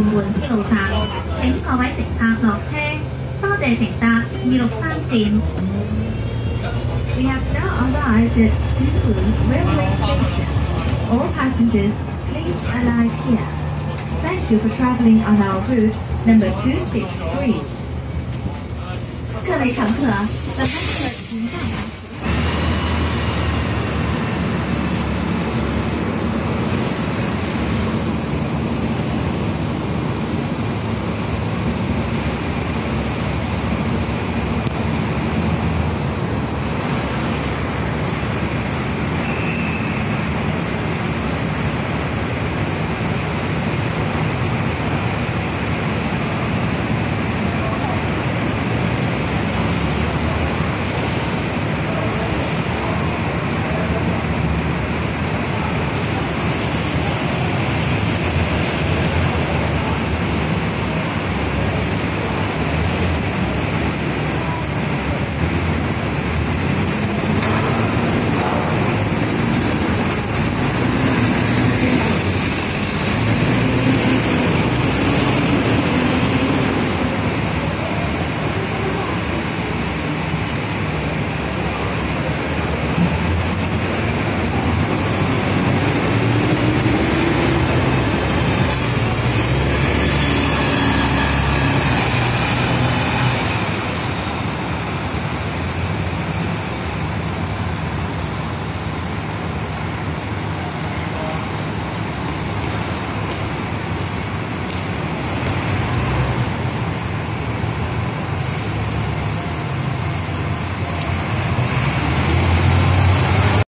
屯門之路站，請各位乘客落車，多謝乘搭263線。We have now arrived at Dunwood Railway Station. All passengers, please alight here. Thank you for travelling on our route number 263. 各位乘客，本班车已经到达。